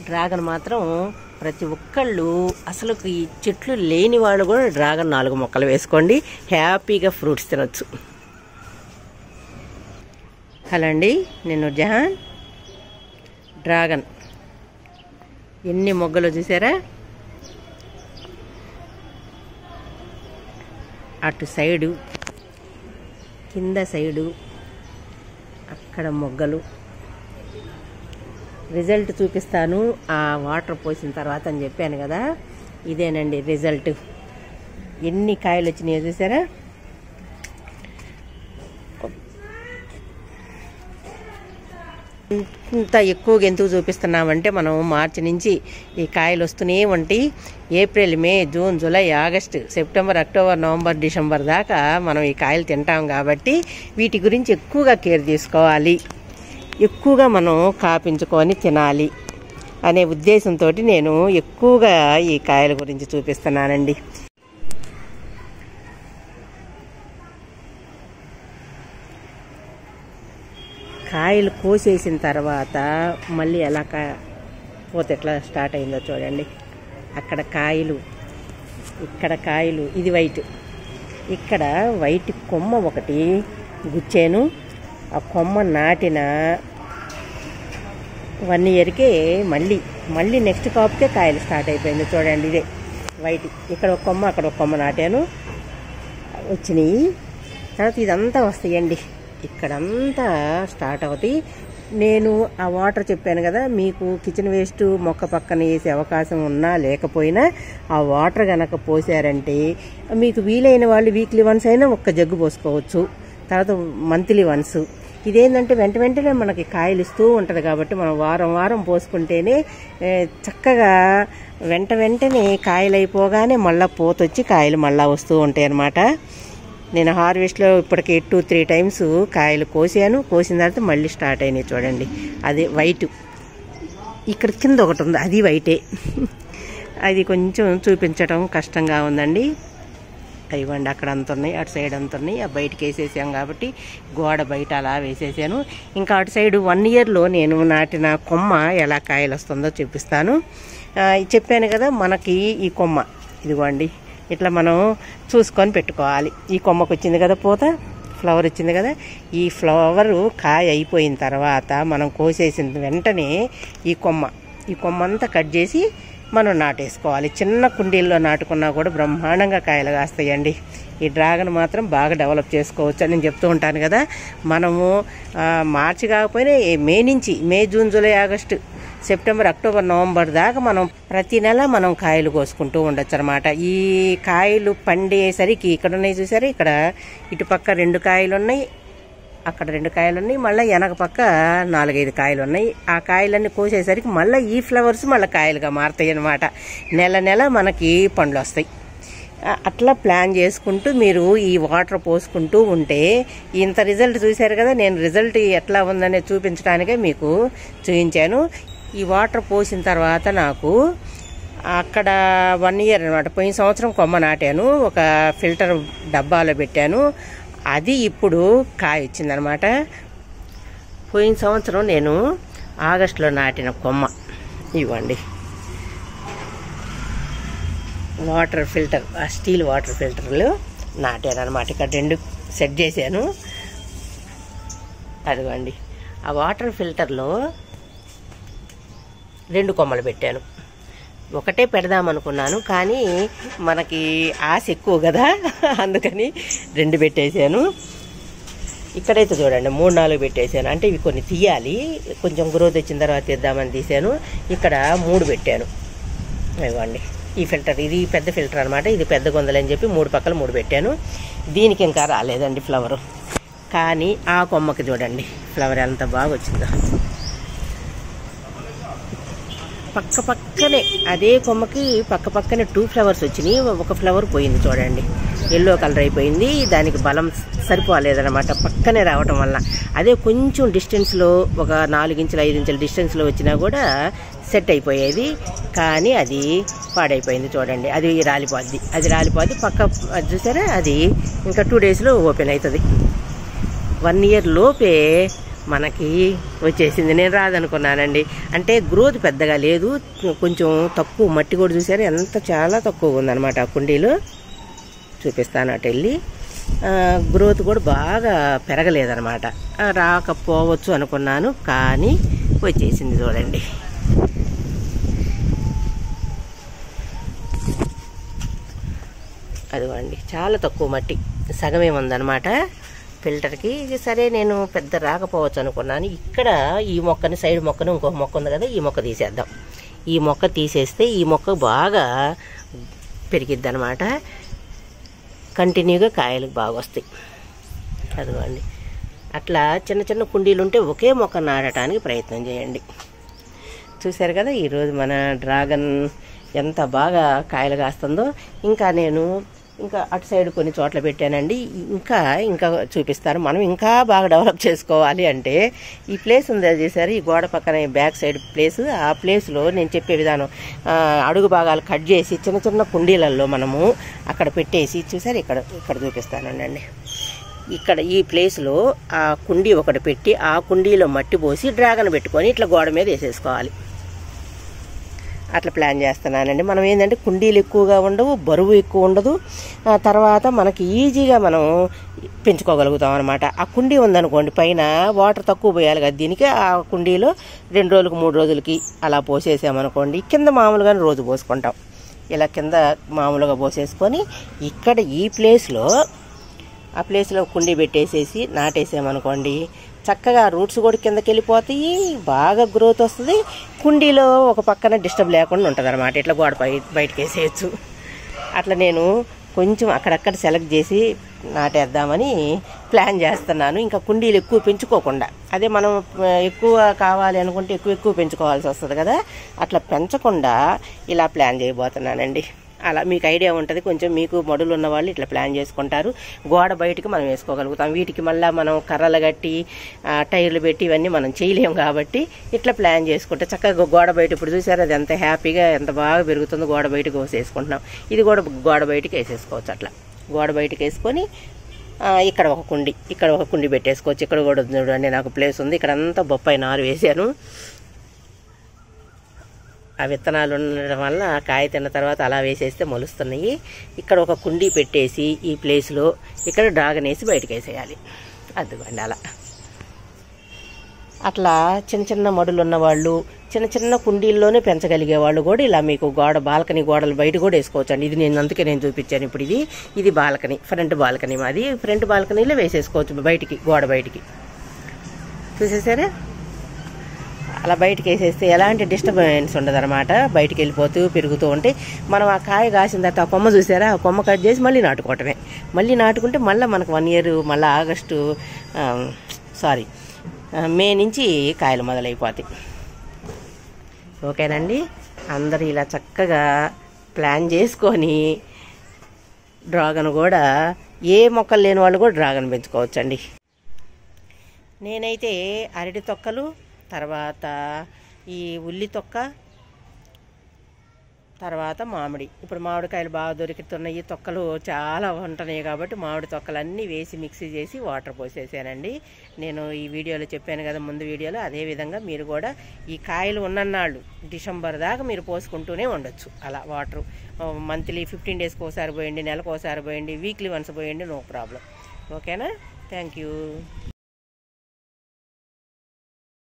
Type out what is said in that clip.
Dragon మాత్రం ప్రతి ఒక్కళ్ళు అసలు ఈ చెట్లు లేని వాళ్ళు కూడా డ్రాగన్ 4 మొక్కలు వేసుకోండి, హ్యాపీగా ఫ్రూట్స్ తినొచ్చు. హలో అండి, నేను జహాన్. డ్రాగన్ ఎన్ని మొగ్గలు చూసారా? అటు సైడు, కింద సైడు, అక్కడ మొగ్గలు. రిజల్ట్ చూపిస్తాను ఆ వాటర్ పోసిన తర్వాత అని చెప్పాను కదా, ఇదేనండి రిజల్ట్. ఎన్ని కాయలు వచ్చినాయో చూసారా? ఇంత ఎక్కువగా ఎందుకు చూపిస్తున్నామంటే మనం మార్చి నుంచి ఈ కాయలు వస్తూనే ఉంటాయి. April, May, June, July, August, September, October, November, December దాకా మనం ఈ కాయలు తింటాం కాబట్టి వీటి గురించి ఎక్కువగా కేర్ తీసుకోవాలి, ఎక్కువగా మనం కాపించుకొని తినాలి అనే ఉద్దేశంతో నేను ఎక్కువగా ఈ కాయల గురించి చూపిస్తున్నానండి. కాయలు కోసేసిన తర్వాత మళ్ళీ ఎలా పోతే ఎట్లా స్టార్ట్ అయిందో చూడండి. అక్కడ కాయలు, ఇక్కడ కాయలు, ఇది వైట్. ఇక్కడ వైట్ కొమ్మ ఒకటి గుచ్చాను. ఆ కొమ్మ నాటిన 1 ఇయర్కే మళ్ళీ నెక్స్ట్ కాపుకే కాయలు స్టార్ట్ అయిపోయింది చూడండి. ఇదే వైట్. ఇక్కడ ఒక కొమ్మ, అక్కడ ఒక కొమ్మ నాటాను, వచ్చినాయి. తర్వాత ఇదంతా వస్తాయండి, ఇక్కడంతా స్టార్ట్ అవుతాయి. నేను ఆ వాటర్ చెప్పాను కదా, మీకు కిచెన్ వేస్ట్ మొక్క పక్కన వేసే అవకాశం ఉన్నా లేకపోయినా ఆ వాటర్ కనుక పోసారంటే మీకు వీలైన వాళ్ళు వీక్లీ వన్స్ అయినా ఒక్క జగ్గు పోసుకోవచ్చు, తర్వాత మంత్లీ వన్స్. ఇదేంటంటే వెంటనే మనకి కాయలు ఇస్తూ ఉంటుంది కాబట్టి మనం వారం పోసుకుంటేనే చక్కగా వెంటనే కాయలు అయిపోగానే మళ్ళీ పోతొచ్చి కాయలు మళ్ళీ వస్తూ ఉంటాయి అన్నమాట. నేను హార్వెస్ట్లో ఇప్పటికి 2-3 టైమ్స్ కాయలు కోసాను. కోసిన తర్వాత మళ్ళీ స్టార్ట్ అయినాయి చూడండి. అది వైట్. ఇక్కడ కింద ఒకటి ఉంది, అది వైటే. అది కొంచెం చూపించడం కష్టంగా ఉందండి. ఇవ్వండి, అక్కడ అంత ఉన్నాయి, అటు సైడ్ అంత ఉన్నాయి. ఆ బయటకు వేసేసాం కాబట్టి గోడ బయట అలా వేసేసాను. ఇంకా అటు సైడ్ 1 ఇయర్లో నేను నాటిన కొమ్మ ఎలా కాయలు వస్తుందో చూపిస్తాను. చెప్పాను కదా, మనకి ఈ కొమ్మ ఇదిగోండి ఇట్లా మనం చూసుకొని పెట్టుకోవాలి. ఈ కొమ్మకు వచ్చింది కదా పూత, ఫ్లవర్ వచ్చింది కదా, ఈ ఫ్లవరు కాయ అయిపోయిన తర్వాత మనం కోసేసిన వెంటనే ఈ కొమ్మ అంతా కట్ చేసి మనం నాటేసుకోవాలి. చిన్న కుండీల్లో నాటుకున్నా కూడా బ్రహ్మాండంగా కాయలు కాస్తాయండి. ఈ డ్రాగన్ మాత్రం బాగా డెవలప్ చేసుకోవచ్చు అని నేను చెప్తూ ఉంటాను కదా. మనము మార్చి కాకపోయినా May, June, July, August, September, October, November దాకా మనం ప్రతి నెల మనం కాయలు కోసుకుంటూ ఉండొచ్చు అనమాట. ఈ కాయలు పండేసరికి ఇక్కడ ఉన్నాయి చూసారు, ఇక్కడ ఇటుపక్క 2 కాయలు ఉన్నాయి, అక్కడ 2 కాయలు ఉన్నాయి, మళ్ళీ వెనక పక్క 4-5 కాయలు ఉన్నాయి. ఆ కాయలన్నీ కోసేసరికి మళ్ళీ ఈ ఫ్లవర్స్ మళ్ళీ కాయలుగా మారుతాయి అన్నమాట. నెల మనకి పండ్లు వస్తాయి. అట్లా ప్లాన్ చేసుకుంటూ మీరు ఈ వాటర్ పోసుకుంటూ ఉంటే ఇంత రిజల్ట్ చూశారు కదా. నేను రిజల్ట్ ఎట్లా ఉందనే చూపించడానికే మీకు చూపించాను. ఈ వాటర్ పోసిన తర్వాత నాకు అక్కడ 1 ఇయర్ అనమాట. పోయిన సంవత్సరం కొమ్మ నాటాను, ఒక ఫిల్టర్ డబ్బాలో పెట్టాను, అది ఇప్పుడు కాయ వచ్చిందనమాట. పోయిన సంవత్సరం నేను ఆగస్టులో నాటిన కొమ్మ ఇవ్వండి. వాటర్ ఫిల్టర్, స్టీల్ వాటర్ ఫిల్టర్లు నాటాను అనమాట. ఇక్కడ 2 సెట్ చేశాను. అదిగోండి, ఆ వాటర్ ఫిల్టర్లో 2 కొమ్మలు పెట్టాను. ఒకటే పెడదామనుకున్నాను కానీ మనకి ఆశ ఎక్కువ కదా, అందుకని 2 పెట్టేశాను. ఇక్కడైతే చూడండి 3-4 పెట్టేశాను. అంటే ఇవి కొన్ని తీయాలి, కొంచెం గ్రోత్ వచ్చిన తర్వాత తీద్దామని తీసాను. ఇక్కడ 3 పెట్టాను. ఇవ్వండి, ఈ ఫిల్టర్, ఇది పెద్ద ఫిల్టర్ అనమాట. ఇది పెద్ద గొందలని చెప్పి 3 పక్కల 3 పెట్టాను. దీనికి ఇంకా రాలేదండి ఫ్లవరు, కానీ ఆ కొమ్మకి చూడండి ఫ్లవర్ ఎంత బాగా వచ్చిందో. పక్కనే అదే కొమ్మకి పక్కనే 2 ఫ్లవర్స్ వచ్చినాయి. ఒక ఫ్లవర్ పోయింది చూడండి, ఎల్లో కలర్ అయిపోయింది. దానికి బలం సరిపోలేదన్నమాట పక్కనే రావటం వల్ల. అదే కొంచెం డిస్టెన్స్లో ఒక 4 ఇంచులు 5 ఇంచుల డిస్టెన్స్లో వచ్చినా కూడా సెట్ అయిపోయేది, కానీ అది పాడైపోయింది చూడండి. అది రాలిపోద్ది పక్క చూసారా. అది ఇంకా 2 డేస్లో ఓపెన్ అవుతుంది. 1 ఇయర్ లోపే మనకి వచ్చేసింది. నేను రాదనుకున్నానండి, అంటే గ్రోత్ పెద్దగా లేదు, కొంచెం తక్కువ. మట్టి కూడా చూసారు ఎంత చాలా తక్కువగా ఉందన్నమాట ఆ కుండీలో. చూపిస్తాను అటు వెళ్ళి. గ్రోత్ కూడా బాగా పెరగలేదన్నమాట. రాకపోవచ్చు అనుకున్నాను, కానీ వచ్చేసింది చూడండి. అదిగోండి, చాలా తక్కువ మట్టి, సగమే ఉందన్నమాట ఫిల్టర్కి. సరే నేను పెద్ద రాకపోవచ్చు అనుకున్నాను. ఇక్కడ ఈ మొక్కని, సైడ్ మొక్కను, ఇంకొక మొక్క ఉంది కదా, ఈ మొక్క తీసేద్దాం. ఈ మొక్క తీసేస్తే ఈ మొక్క బాగా పెరిగిద్ది అనమాట, కంటిన్యూగా కాయలు బాగా వస్తాయి. అదిగోండి, అట్లా చిన్న చిన్న కుండీలు ఉంటే ఒకే మొక్క నాటడానికి ప్రయత్నం చేయండి. చూశారు కదా ఈరోజు మన డ్రాగన్ ఎంత బాగా కాయలు కాస్తుందో. ఇంకా నేను అటు సైడ్ కొన్ని చోట్ల పెట్టానండి. ఇంకా చూపిస్తారు. మనం ఇంకా బాగా డెవలప్ చేసుకోవాలి అంటే ఈ ప్లేస్ ఉంది చూసారు, ఈ గోడ పక్కన బ్యాక్ సైడ్ ప్లేస్. ఆ ప్లేస్లో నేను చెప్పే విధానం, అడుగు భాగాలు కట్ చేసి చిన్న చిన్న కుండీలలో మనము అక్కడ పెట్టేసి, చూసారు ఇక్కడ చూపిస్తానండి. ఇక్కడ ఈ ప్లేస్లో ఆ కుండీ ఒకటి పెట్టి, ఆ కుండీలో మట్టి పోసి డ్రాగన్ పెట్టుకొని ఇట్లా గోడ మీద వేసేసుకోవాలి. అట్లా ప్లాన్ చేస్తున్నానండి. మనం ఏంటంటే కుండీలు ఎక్కువగా ఉండవు, బరువు ఎక్కువ ఉండదు, తర్వాత మనకి ఈజీగా మనం పెంచుకోగలుగుతాం అనమాట. ఆ కుండీ ఉందనుకోండి, పైన వాటర్ తక్కువ పోయాలి కదా దీనికి. ఆ కుండీలో 2 రోజులకు 3 రోజులకి అలా పోసేసామనుకోండి, కింద మామూలుగానే రోజు పోసుకుంటాం. ఇలా కింద మామూలుగా పోసేసుకొని ఇక్కడ ఈ ప్లేస్లో, ఆ ప్లేస్లో కుండీ పెట్టేసేసి నాటేసామనుకోండి, చక్కగా రూట్స్ కూడా కిందకి వెళ్ళిపోతాయి, బాగా గ్రోత్ వస్తుంది. కుండీలో ఒక పక్కన డిస్టర్బ్ లేకుండా ఉంటుంది అనమాట. ఇట్లా గోడ బయటకు వేసేయచ్చు. అట్లా నేను కొంచెం అక్కడక్కడ సెలెక్ట్ చేసి నాటేద్దామని ప్లాన్ చేస్తున్నాను. ఇంకా కుండీలు ఎక్కువ పెంచుకోకుండా, అదే మనం ఎక్కువ కావాలి అనుకుంటే ఎక్కువ పెంచుకోవాల్సి వస్తుంది కదా, అట్లా పెంచకుండా ఇలా ప్లాన్ చేయబోతున్నానండి. అలా మీకు ఐడియా ఉంటుంది కొంచెం. మీకు మడులు ఉన్న వాళ్ళు ఇట్లా ప్లాన్ చేసుకుంటారు. గోడ బయటికి మనం వేసుకోగలుగుతాం. వీటికి మళ్ళీ మనం కర్రలు కట్టి టైర్లు పెట్టి ఇవన్నీ మనం చేయలేము కాబట్టి ఇట్లా ప్లాన్ చేసుకుంటే చక్కగా గోడ బయట, ఇప్పుడు చూసారు అది ఎంత హ్యాపీగా ఎంత బాగా పెరుగుతుందో, గోడ బయటకు వేసేసుకుంటున్నాం. ఇది కూడా గోడ బయటకి వేసేసుకోవచ్చు. అట్లా గోడ బయటకు వేసుకొని ఇక్కడ ఒక కుండి పెట్టేసుకోవచ్చు. ఇక్కడ కూడా చూడండి నాకు ప్లేస్ ఉంది. ఇక్కడ అంతా బొప్పాయి నారు వేసాను. ఆ విత్తనాలు ఉండడం వల్ల కాయ తిన్న తర్వాత అలా వేసేస్తే మొలుస్తున్నాయి. ఇక్కడ ఒక కుండీ పెట్టేసి ఈ ప్లేస్లో ఇక్కడ డ్రాగన్ వేసి బయటకు వేసేయాలి. అదిగోండి అలా. అట్లా చిన్న చిన్న మడులు ఉన్నవాళ్ళు, చిన్న చిన్న కుండీల్లోనే పెంచగలిగే వాళ్ళు కూడా ఇలా మీకు బాల్కనీ గోడలు బయట కూడా వేసుకోవచ్చు అండి. ఇది అందుకే నేను చూపించాను. ఇప్పుడు ఇది బాల్కనీ, ఫ్రంట్ బాల్కనీ మాది. ఫ్రంట్ బాల్కనీలో వేసేసుకోవచ్చు బయటికి, గోడ బయటికి. చూసేసారా? అలా బయటకు వేసేస్తే ఎలాంటి డిస్టర్బెన్స్ ఉండదు అనమాట. బయటికి వెళ్ళిపోతూ పెరుగుతూ ఉంటే మనం ఆ కాయ కాసిన తర్వాత ఆ కొమ్మ చూసారా, ఆ కొమ్మ కట్ చేసి మళ్ళీ నాటుకోవటమే. మళ్ళీ నాటుకుంటే మళ్ళీ మనకు 1 year, మళ్ళీ మే నుంచి కాయలు మొదలైపోతాయి. ఓకేనండి, అందరూ ఇలా చక్కగా ప్లాన్ చేసుకొని డ్రాగన్ కూడా, ఏ మొక్కలు లేని వాళ్ళు కూడా డ్రాగన్ పెంచుకోవచ్చండి. నేనైతే అరటి తొక్కలు, తర్వాత ఈ ఉల్లి తొక్క, తర్వాత మామిడి. ఇప్పుడు మామిడికాయలు బాగా దొరుకుతున్నాయి, తొక్కలు చాలా ఉంటున్నాయి కాబట్టి మామిడి తొక్కలన్నీ వేసి మిక్సీ చేసి వాటర్ పోసేసానండి. నేను ఈ వీడియోలో చెప్పాను కదా, ముందు వీడియోలో. అదేవిధంగా మీరు కూడా ఈ కాయలు ఉన్నన్నాళ్ళు డిసెంబర్ దాకా మీరు పోసుకుంటూనే ఉండొచ్చు. అలా వాటర్ మంత్లీ 15 daysకి ఒకసారి పోయండి, నెలకు ఒకసారి పోయండి, వీక్లీ వన్స్ పోయండి, నో ప్రాబ్లం. ఓకేనా? Thank you.